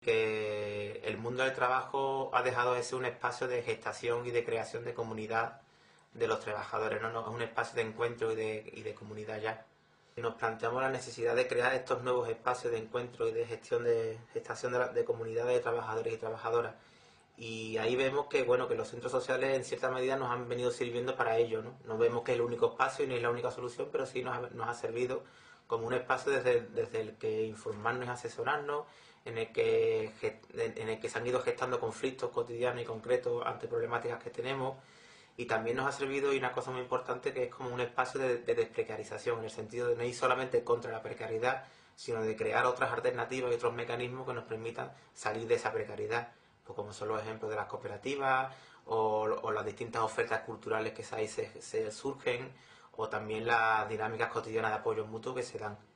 que el mundo del trabajo ha dejado de ser un espacio de gestación y de creación de comunidad de los trabajadores, no, es un espacio de encuentro y de comunidad ya. Nos planteamos la necesidad de crear estos nuevos espacios de encuentro y de gestación de comunidades de trabajadores y trabajadoras. Y ahí vemos que bueno, que los centros sociales en cierta medida nos han venido sirviendo para ello, ¿no? No vemos que es el único espacio y ni es la única solución, pero sí nos ha servido como un espacio desde el que informarnos y asesorarnos, en el que se han ido gestando conflictos cotidianos y concretos ante problemáticas que tenemos. Y también nos ha servido, y una cosa muy importante, que es como un espacio de desprecarización, en el sentido de no ir solamente contra la precariedad, sino de crear otras alternativas y otros mecanismos que nos permitan salir de esa precariedad, pues como son los ejemplos de las cooperativas o las distintas ofertas culturales que ahí se surgen, o también las dinámicas cotidianas de apoyo mutuo que se dan.